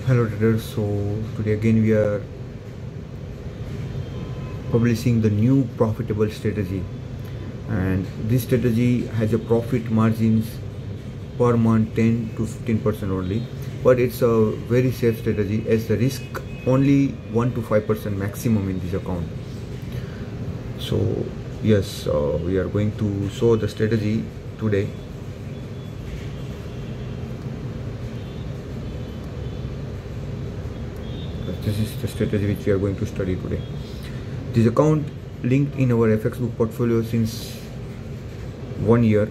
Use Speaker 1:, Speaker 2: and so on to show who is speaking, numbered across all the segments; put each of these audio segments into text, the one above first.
Speaker 1: Hello traders, so today again we are publishing the new profitable strategy, and this strategy has a profit margins per month 10 to 15% only, but it's a very safe strategy as the risk only 1 to 5% maximum in this account. So yes, we are going to show the strategy today. This is the strategy which we are going to study today. This account linked in our FX book portfolio since 1 year.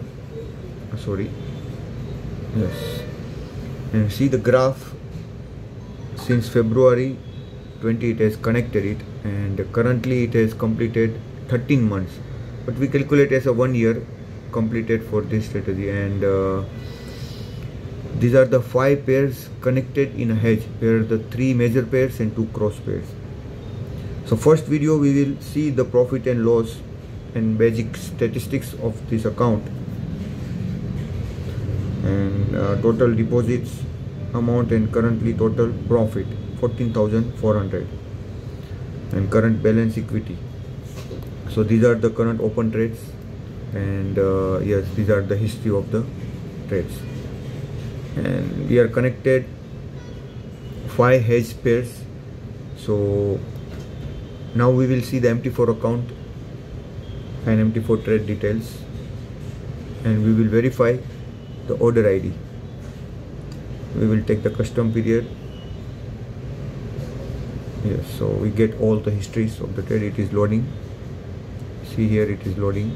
Speaker 1: Yes, and see the graph since February 20 it has connected it, and currently it has completed 13 months, but we calculate as a 1 year completed for this strategy. And these are the 5 pairs connected in a hedge, where the 3 major pairs and 2 cross pairs. So first video we will see the profit and loss and basic statistics of this account, and total deposits amount and currently total profit 14,400 and current balance equity. So these are the current open trades, and yes, these are the history of the trades, and we are connected 5 hedge pairs. So now we will see the MT4 account and MT4 trade details, and we will verify the order ID. We will take the custom period. Yes, so we get all the histories of the trade. It is loading. See here, it is loading.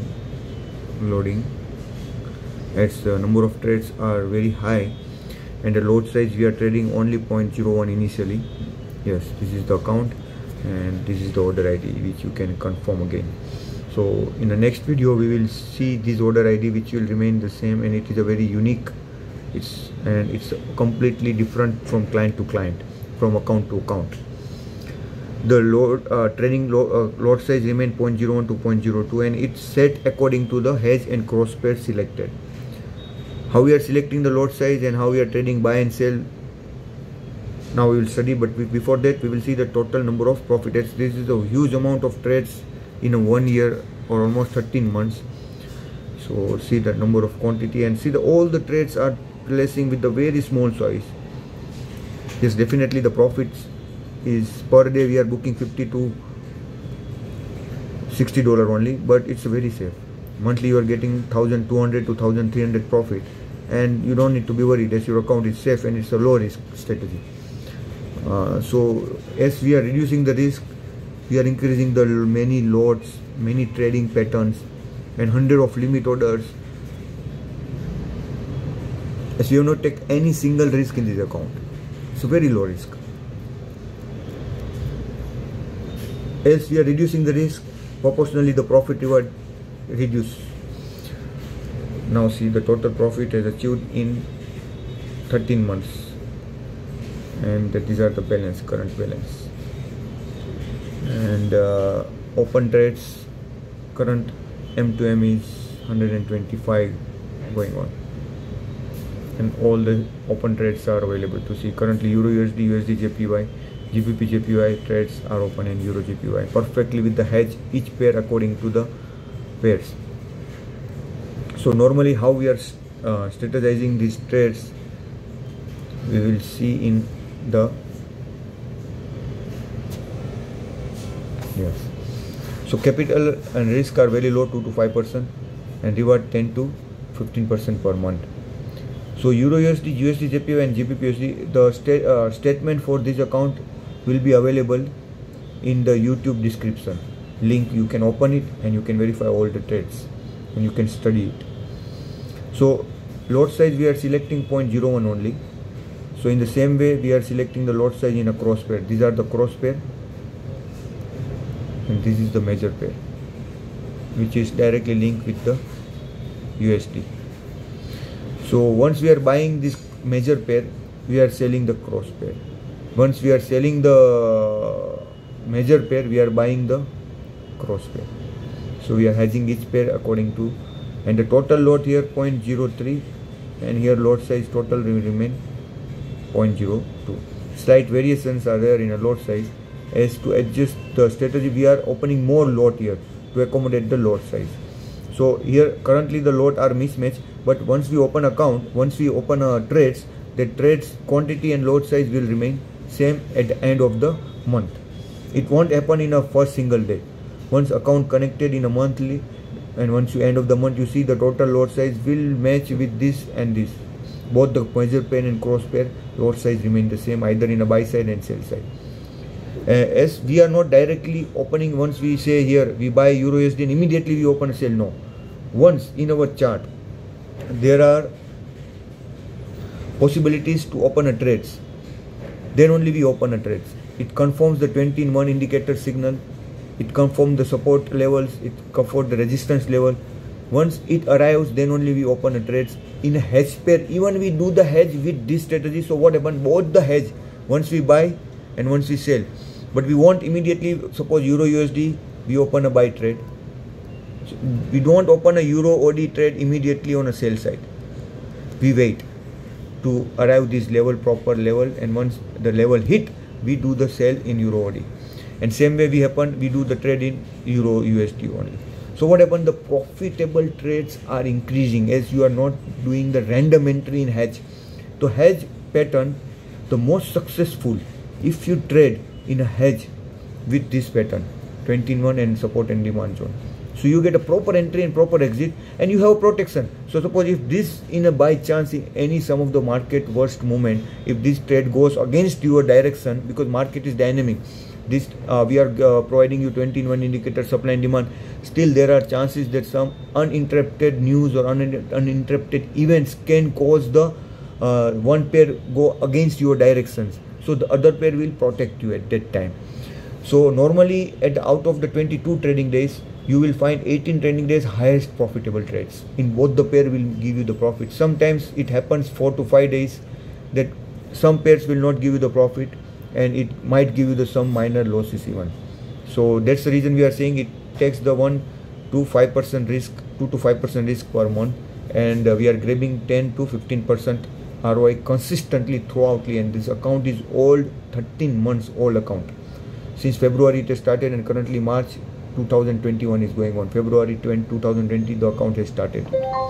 Speaker 1: As the number of trades are very high, and the lot size we are trading only 0.01 initially. Yes, this is the account, and this is the order ID which you can confirm again. So in the next video we will see this order ID which will remain the same, and it is a very unique, it's completely different from client to client, from account to account. The trading lot size remain 0.01 to 0.02, and it's set according to the hedge and cross pair selected. How we are selecting the lot size and how we are trading buy and sell, now we will study, but before that we will see the total number of profits. This is a huge amount of trades in a 1 year or almost 13 months. So see the number of quantity, and see all the trades are placing with the very small size. Yes, definitely the profits is per day we are booking $50 to $60 only, but it's very safe. Monthly you are getting 1,200 to 1,300 profit, and you don't need to be worried as your account is safe and it's a low risk strategy. So as we are reducing the risk, we are increasing the many lots, many trading patterns, and 100 of limit orders, as we have not take any single risk in this account. It's a very low risk. As we are reducing the risk, proportionally the profit reward reduce. Now see the total profit is achieved in 13 months, and these are the balance, current balance, and open trades, current M2M is 125 going on, and all the open trades are available to see. Currently Euro USD, USD JPY, GBP JPY trades are open, and Euro JPY perfectly with the hedge, each pair according to the pairs. So normally how we are strategizing these trades, we will see in the yes. So capital and risk are very low, 2 to 5%, and reward 10 to 15% per month. So Euro USD, USD JPY and GBP USD, the statement for this account will be available in the YouTube description link. You can open it and you can verify all the trades, and you can study it. So lot size we are selecting 0.01 only. So in the same way we are selecting the lot size in a cross pair. These are the cross pair, and this is the major pair which is directly linked with the USD. So once we are buying this major pair, we are selling the cross pair. Once we are selling the major pair, we are buying the cross pair. So we are hedging each pair according to, and the total lot here 0.03, and here lot size total will remain 0.02. Slight variations are there in a lot size. As to adjust the strategy, we are opening more lot here to accommodate the lot size. So here currently the lot are mismatched, but once we open account, once we open trades, the trades quantity and lot size will remain same at the end of the month. It won't happen in a first single day. Once account connected in a monthly, and once you end of the month, you see the total lot size will match with this and this. Both the major pair and cross pair lot size remain the same, either in a buy side and sell side. As we are not directly opening, once we say here we buy Euro USD and immediately we open a sell. No. Once in our chart there are possibilities to open a trades, then only we open a trades. It confirms the 20-in-1 indicator signal, it confirms the support levels, it confirms the resistance level. Once it arrives, then only we open a trades. In a hedge pair, even we do the hedge with this strategy. So what happens? Both the hedge, once we buy and once we sell. But we won't immediately, suppose Euro USD, we open a buy trade. So we don't open a Euro OD trade immediately on a sell side. We wait to arrive this level, proper level, and once the level hit, we do the sell in Euro OD. And same way we do the trade in Euro USD only. So what happened? The profitable trades are increasing as you are not doing the random entry in hedge. The hedge pattern, the most successful if you trade in a hedge with this pattern, 20-in-1 and support and demand zone. So you get a proper entry and proper exit, and you have protection. So suppose if this in a by chance in any some of the market worst moment, if this trade goes against your direction, because market is dynamic, this we are providing you 20-in-1 indicator supply and demand, still there are chances that some uninterrupted news or uninterrupted events can cause the one pair go against your directions. So the other pair will protect you at that time. So normally out of the 22 trading days, you will find 18 trading days highest profitable trades. In both the pair will give you the profit. Sometimes it happens 4 to 5 days that some pairs will not give you the profit, and it might give you the some minor losses even. So that's the reason we are saying it takes the 1 to 5% risk, 2 to 5% risk per month, and we are grabbing 10 to 15% ROI consistently throughoutly. And this account is old, 13 months old account. Since February it has started, and currently March 2021 is going on. February 2020 the account has started.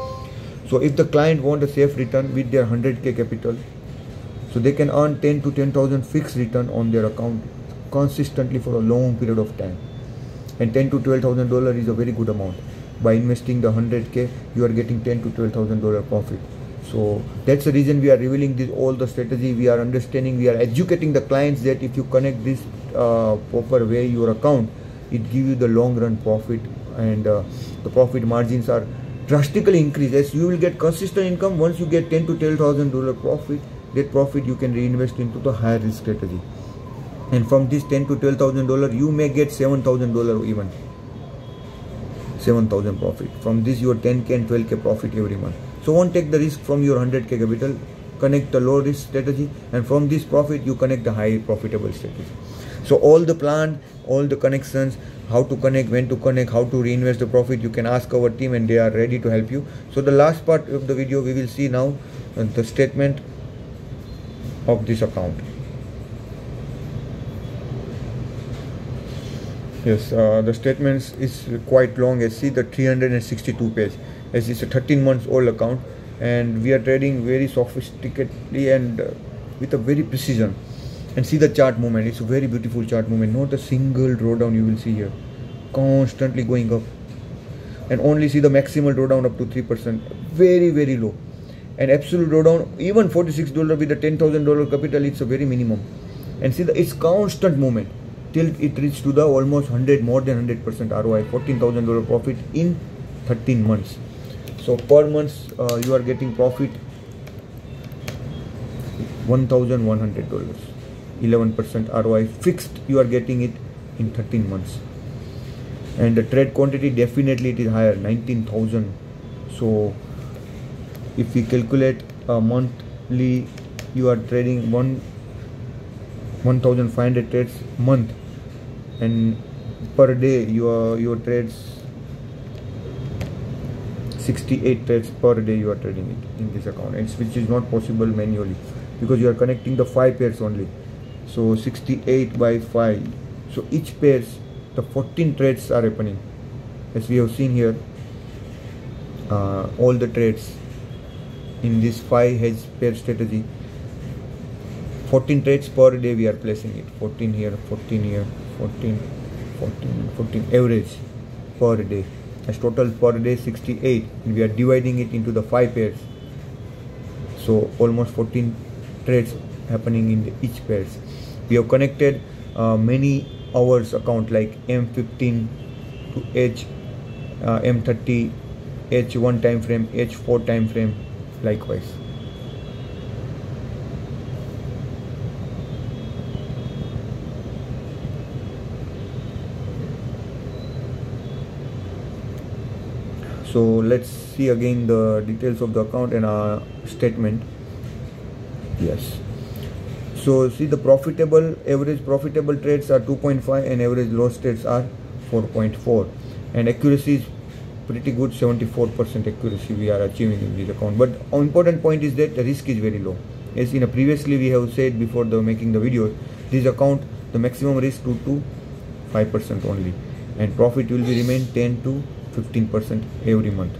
Speaker 1: So if the client want a safe return with their 100k capital, so they can earn 10 to 10,000 fixed return on their account consistently for a long period of time. And 10 to $12,000 is a very good amount. By investing the 100k, you are getting 10 to $12,000 profit. So that's the reason we are revealing this all the strategy. We are understanding, we are educating the clients that if you connect this proper way your account, it gives you the long run profit, and the profit margins are drastically increased as you will get consistent income. Once you get 10 to $12,000 profit, that profit you can reinvest into the higher risk strategy, and from this 10 to $12,000 you may get $7,000, even 7,000 profit. From this your 10k and 12k profit every month. So won't take the risk from your 100k capital, connect the low risk strategy, and from this profit you connect the high profitable strategy. So all the plan, all the connections, how to connect, when to connect, how to reinvest the profit, you can ask our team and they are ready to help you. So the last part of the video we will see now the statement of this account. Yes, the statements is quite long. As see the 362 page, as it's a 13 months old account, and we are trading very sophisticatedly and with a very precision. And see the chart movement, it's a very beautiful chart movement, not a single drawdown you will see here, constantly going up. And only see the maximal drawdown up to 3%, very very low. And absolute drawdown even $46 with a $10,000 capital, it's a very minimum. And see its constant movement till it reached to the almost 100, more than 100% ROI, $14,000 profit in 13 months. So per month you are getting profit $1,100, 11% ROI fixed you are getting it in 13 months. And the trade quantity definitely it is higher, 19,000. So if we calculate monthly, you are trading 1,500 trades month, and per day your trades 68 trades per day you are trading it in this account, which is not possible manually. because you are connecting the 5 pairs only. So 68 by 5, so each pairs the 14 trades are happening, as we have seen here. All the trades in this 5 hedge pair strategy, 14 trades per day we are placing it. 14 here, 14 here, 14, 14, 14 average per day, as total per day 68, and we are dividing it into the 5 pairs, so almost 14 trades happening in each pairs. We have connected many hours account like M15 to H, M30, H1 time frame, H4 time frame, likewise. So let's see again the details of the account and our statement. Yes. So see, the average profitable trades are 2.5 and average loss trades are 4.4, and accuracy is pretty good, 74% accuracy we are achieving in this account. But an important point is that the risk is very low. As in previously we have said before making the video, this account the maximum risk 2 to 5% only, and profit will be remain 10 to 15% every month.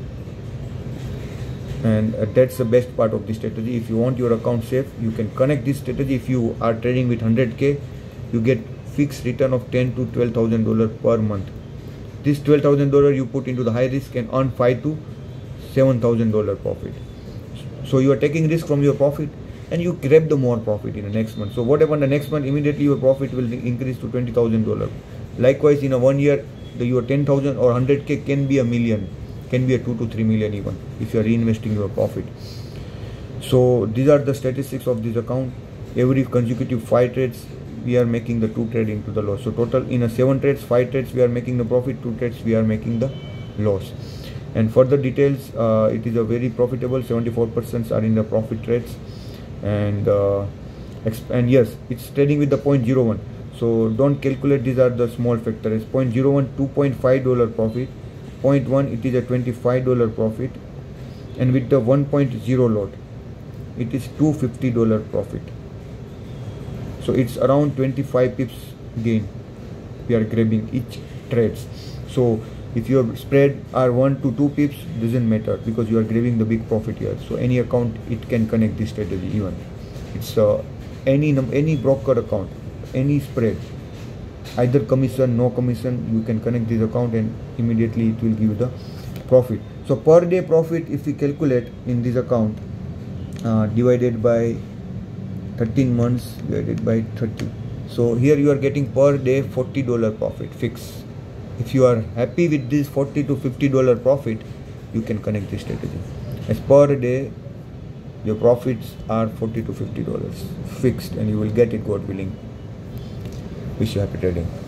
Speaker 1: And that's the best part of this strategy. If you want your account safe, you can connect this strategy. If you are trading with 100k, you get fixed return of $10,000 to $12,000 per month. This $12,000 you put into the high risk and earn $5,000 to $7,000 profit. So you are taking risk from your profit and you grab the more profit in the next month. So what happened the next month, immediately your profit will increase to $20,000. Likewise, in a 1 year, your 10,000 or 100k can be a million, can be a 2 to 3 million even, if you are reinvesting your profit. So these are the statistics of this account. Every consecutive 5 trades we are making the 2 trade into the loss. So total in a 7 trades, 5 trades we are making the profit, 2 trades we are making the loss. And further details, it is a very profitable, 74% are in the profit trades, and yes, it's trading with the 0.01. So don't calculate, these are the small factors. 0.01, $2.5 profit, 0.1 it is a $25 profit, and with the 1.0 lot it is $250 profit. So it's around 25 pips gain we are grabbing each trades. So if your spread are 1 to 2 pips, doesn't matter, because you are grabbing the big profit here. So any account it can connect this strategy. Even it's any broker account, any spread, either commission, no commission, you can connect this account and immediately it will give you the profit. So per day profit, if we calculate in this account, divided by 13 months divided by 30, so here you are getting per day $40 profit fixed. If you are happy with this $40 to $50 profit, you can connect this strategy, as per day your profits are $40 to $50 fixed, and you will get it, God willing. Wish you happy trading.